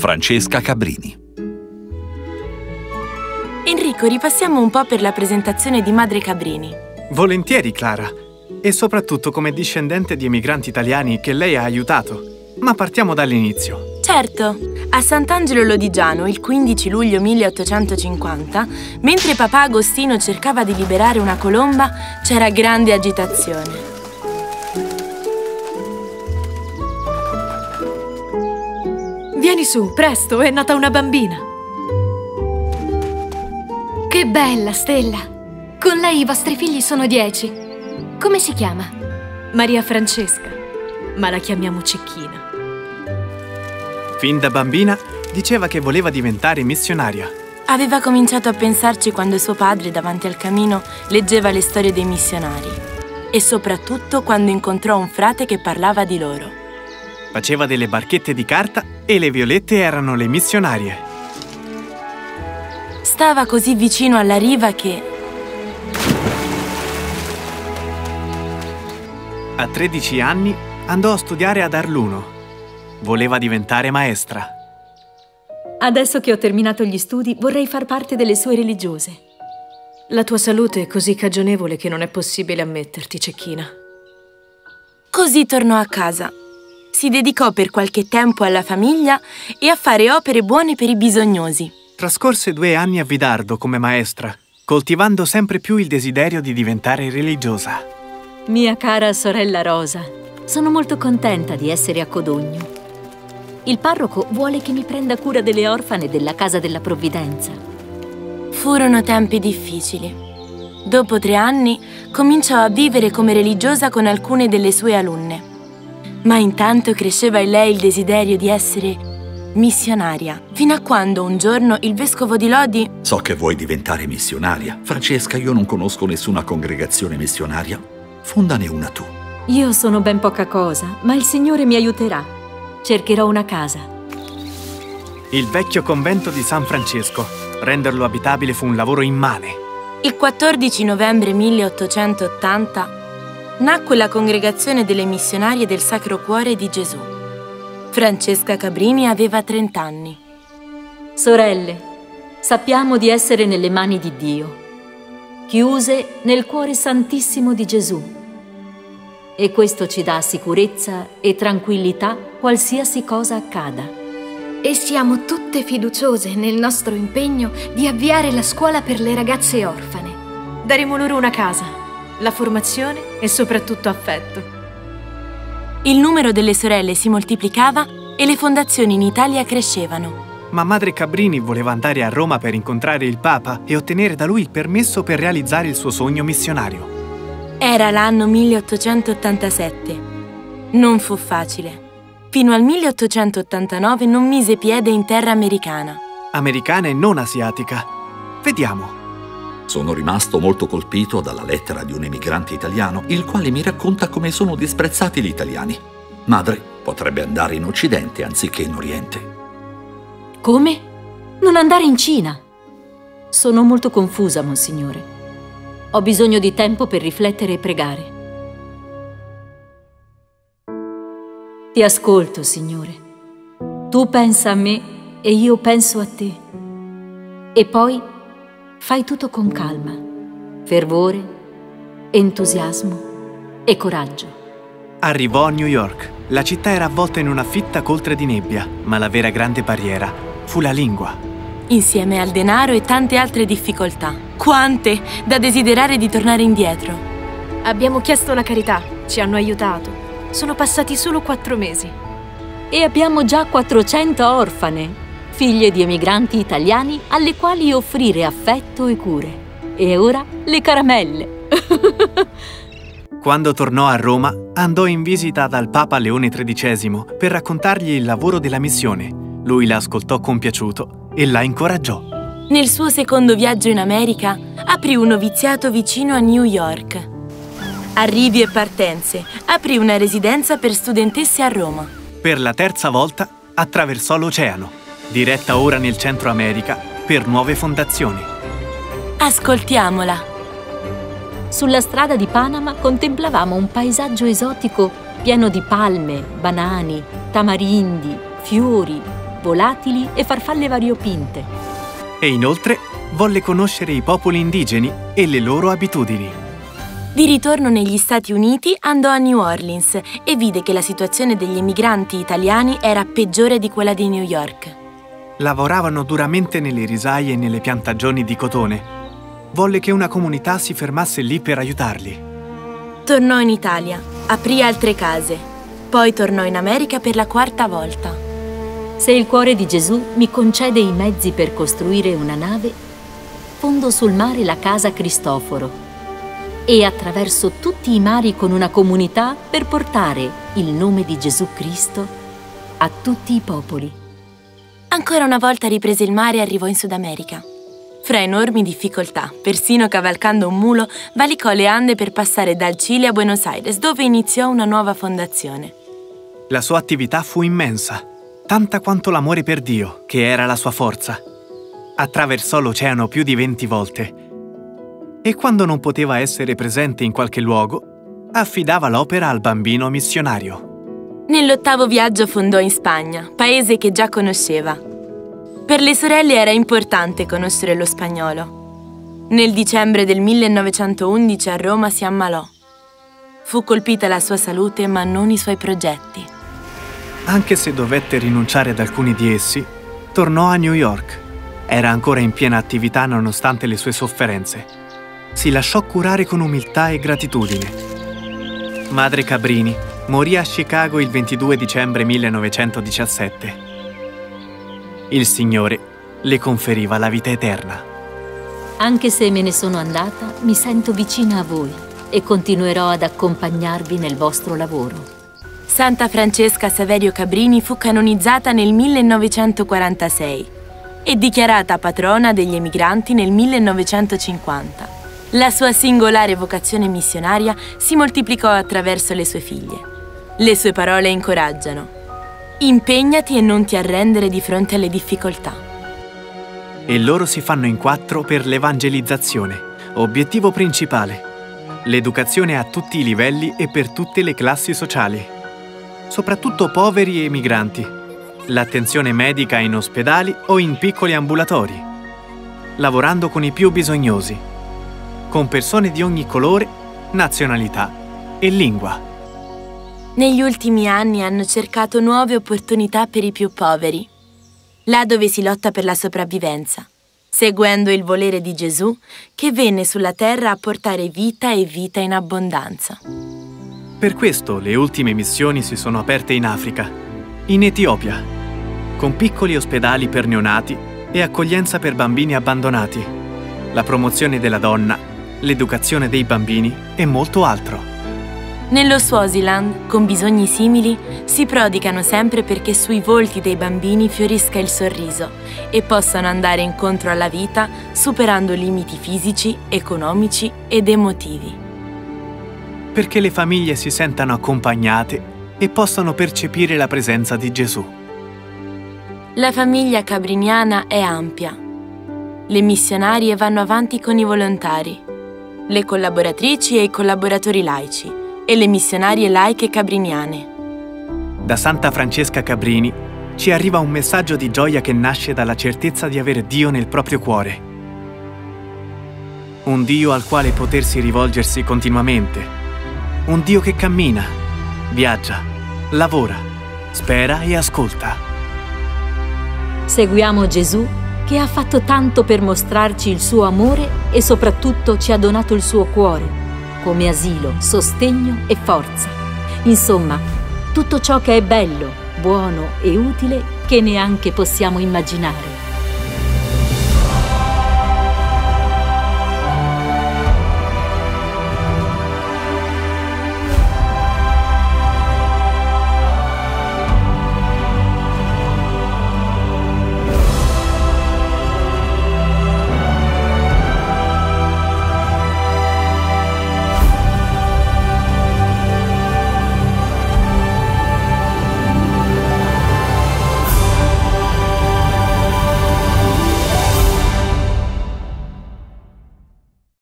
Francesca Cabrini. Enrico, ripassiamo un po' per la presentazione di Madre Cabrini. Volentieri, Clara. E soprattutto come discendente di emigranti italiani che lei ha aiutato. Ma partiamo dall'inizio. Certo, a Sant'Angelo Lodigiano, il 15 luglio 1850, mentre papà Agostino cercava di liberare una colomba, c'era grande agitazione. Vieni su, presto, è nata una bambina. Che bella, Stella! Con lei i vostri figli sono 10. Come si chiama? Maria Francesca, ma la chiamiamo Cecchina. Fin da bambina diceva che voleva diventare missionaria. Aveva cominciato a pensarci quando suo padre, davanti al camino, leggeva le storie dei missionari. E soprattutto quando incontrò un frate che parlava di loro. Faceva delle barchette di carta e le violette erano le missionarie. Stava così vicino alla riva che... A 13 anni andò a studiare ad Arluno. Voleva diventare maestra. Adesso che ho terminato gli studi, vorrei far parte delle sue religiose. La tua salute è così cagionevole che non è possibile ammetterti, Cecchina. Così tornò a casa. Si dedicò per qualche tempo alla famiglia e a fare opere buone per i bisognosi. Trascorse 2 anni a Vidardo come maestra, coltivando sempre più il desiderio di diventare religiosa. Mia cara sorella Rosa, sono molto contenta di essere a Codogno. Il parroco vuole che mi prenda cura delle orfane della Casa della Provvidenza. Furono tempi difficili. Dopo 3 anni cominciò a vivere come religiosa con alcune delle sue alunne. Ma intanto cresceva in lei il desiderio di essere missionaria, fino a quando un giorno il vescovo di Lodi... So che vuoi diventare missionaria. Francesca, io non conosco nessuna congregazione missionaria. Fondane una tu. Io sono ben poca cosa, ma il Signore mi aiuterà. Cercherò una casa. Il vecchio convento di San Francesco. Renderlo abitabile fu un lavoro immane. Il 14 novembre 1880 nacque la Congregazione delle Missionarie del Sacro Cuore di Gesù. Francesca Cabrini aveva 30 anni. Sorelle, sappiamo di essere nelle mani di Dio, chiuse nel cuore santissimo di Gesù. E questo ci dà sicurezza e tranquillità qualsiasi cosa accada. E siamo tutte fiduciose nel nostro impegno di avviare la scuola per le ragazze orfane. Daremo loro una casa, la formazione e soprattutto affetto. Il numero delle sorelle si moltiplicava e le fondazioni in Italia crescevano. Ma Madre Cabrini voleva andare a Roma per incontrare il Papa e ottenere da lui il permesso per realizzare il suo sogno missionario. Era l'anno 1887. Non fu facile. Fino al 1889 non mise piede in terra americana. Americana e non asiatica. Vediamo. Sono rimasto molto colpito dalla lettera di un emigrante italiano, il quale mi racconta come sono disprezzati gli italiani. Madre potrebbe andare in Occidente anziché in Oriente. Come? Non andare in Cina? Sono molto confusa, Monsignore. Ho bisogno di tempo per riflettere e pregare. Ti ascolto, Signore. Tu pensa a me e io penso a te. E poi fai tutto con calma, fervore, entusiasmo e coraggio. Arrivò a New York. La città era avvolta in una fitta coltre di nebbia, ma la vera grande barriera fu la lingua. Insieme al denaro e tante altre difficoltà. Quante da desiderare di tornare indietro. Abbiamo chiesto la carità, ci hanno aiutato. Sono passati solo 4 mesi. E abbiamo già 400 orfane, figlie di emigranti italiani alle quali offrire affetto e cure. E ora le caramelle. Quando tornò a Roma, andò in visita dal Papa Leone XIII per raccontargli il lavoro della missione. Lui la ascoltò compiaciuto e la incoraggiò. Nel suo secondo viaggio in America, aprì un noviziato vicino a New York. Arrivi e partenze, aprì una residenza per studentesse a Roma. Per la 3ª volta attraversò l'oceano, diretta ora nel Centro America per nuove fondazioni. Ascoltiamola. Sulla strada di Panama contemplavamo un paesaggio esotico pieno di palme, banani, tamarindi, fiori, volatili e farfalle variopinte. E inoltre volle conoscere i popoli indigeni e le loro abitudini. Di ritorno negli Stati Uniti andò a New Orleans e vide che la situazione degli emigranti italiani era peggiore di quella di New York. Lavoravano duramente nelle risaie e nelle piantagioni di cotone. Volle che una comunità si fermasse lì per aiutarli. Tornò in Italia, aprì altre case, poi tornò in America per la 4ª volta. Se il cuore di Gesù mi concede i mezzi per costruire una nave, fondo sul mare la casa Cristoforo e attraverso tutti i mari con una comunità per portare il nome di Gesù Cristo a tutti i popoli. Ancora una volta riprese il mare e arrivò in Sud America. Fra enormi difficoltà, persino cavalcando un mulo, valicò le Ande per passare dal Cile a Buenos Aires, dove iniziò una nuova fondazione. La sua attività fu immensa, tanta quanto l'amore per Dio, che era la sua forza. Attraversò l'oceano più di 20 volte. E quando non poteva essere presente in qualche luogo, affidava l'opera al bambino missionario. Nell'8º viaggio fondò in Spagna, paese che già conosceva. Per le sorelle era importante conoscere lo spagnolo. Nel dicembre del 1911 a Roma si ammalò. Fu colpita la sua salute, ma non i suoi progetti. Anche se dovette rinunciare ad alcuni di essi, tornò a New York. Era ancora in piena attività nonostante le sue sofferenze. Si lasciò curare con umiltà e gratitudine. Madre Cabrini morì a Chicago il 22 dicembre 1917. Il Signore le conferiva la vita eterna. Anche se me ne sono andata, mi sento vicina a voi e continuerò ad accompagnarvi nel vostro lavoro. Santa Francesca Saverio Cabrini fu canonizzata nel 1946 e dichiarata patrona degli emigranti nel 1950. La sua singolare vocazione missionaria si moltiplicò attraverso le sue figlie. Le sue parole incoraggiano. Impegnati e non ti arrendere di fronte alle difficoltà. E loro si fanno in 4 per l'evangelizzazione, obiettivo principale. L'educazione a tutti i livelli e per tutte le classi sociali. Soprattutto poveri e migranti. L'attenzione medica in ospedali o in piccoli ambulatori. Lavorando con i più bisognosi. Con persone di ogni colore, nazionalità e lingua. Negli ultimi anni hanno cercato nuove opportunità per i più poveri, là dove si lotta per la sopravvivenza, seguendo il volere di Gesù che venne sulla terra a portare vita e vita in abbondanza. Per questo le ultime missioni si sono aperte in Africa, in Etiopia, con piccoli ospedali per neonati e accoglienza per bambini abbandonati, la promozione della donna, l'educazione dei bambini e molto altro. Nello Swaziland, con bisogni simili, si prodigano sempre perché sui volti dei bambini fiorisca il sorriso e possano andare incontro alla vita superando limiti fisici, economici ed emotivi. Perché le famiglie si sentano accompagnate e possano percepire la presenza di Gesù. La famiglia cabriniana è ampia. Le missionarie vanno avanti con i volontari, le collaboratrici e i collaboratori laici, e le missionarie laiche cabriniane. Da Santa Francesca Cabrini ci arriva un messaggio di gioia che nasce dalla certezza di avere Dio nel proprio cuore. Un Dio al quale potersi rivolgersi continuamente. Un Dio che cammina, viaggia, lavora, spera e ascolta. Seguiamo Gesù che ha fatto tanto per mostrarci il suo amore e soprattutto ci ha donato il suo cuore come asilo, sostegno e forza. Insomma, tutto ciò che è bello, buono e utile che neanche possiamo immaginare.